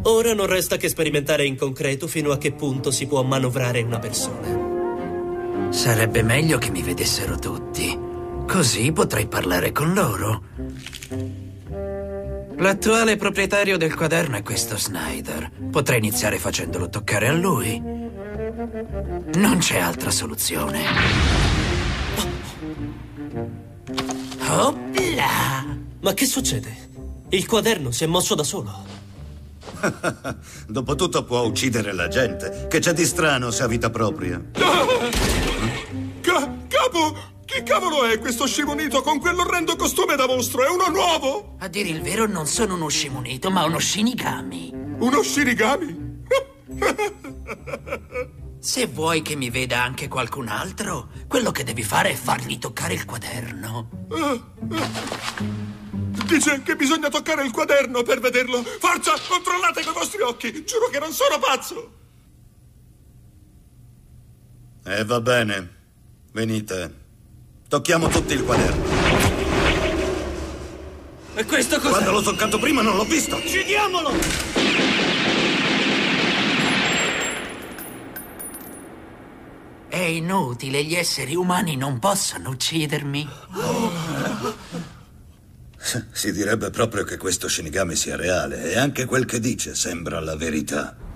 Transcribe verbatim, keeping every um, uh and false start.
Ora non resta che sperimentare in concreto fino a che punto si può manovrare una persona. Sarebbe meglio che mi vedessero tutti. Così potrei parlare con loro. L'attuale proprietario del quaderno è questo Snyder. Potrei iniziare facendolo toccare a lui. Non c'è altra soluzione. Opla! Ma che succede? Il quaderno si è mosso da solo. Dopotutto può uccidere la gente. Che c'è di strano se ha vita propria? Ca- capo! Chi cavolo è questo scimunito con quell'orrendo costume da mostro? È uno nuovo? A dire il vero non sono uno scimunito, ma uno shinigami. Uno shinigami? Se vuoi che mi veda anche qualcun altro, quello che devi fare è fargli toccare il quaderno. Dice che bisogna toccare il quaderno per vederlo. Forza, controllate con i vostri occhi. Giuro che non sono pazzo. E eh, va bene. Venite. Tocchiamo tutti il quaderno. E questo cos'è? Quando l'ho toccato prima non l'ho visto. Uccidiamolo! È inutile, gli esseri umani non possono uccidermi. Si direbbe proprio che questo Shinigami sia reale, e anche quel che dice sembra la verità.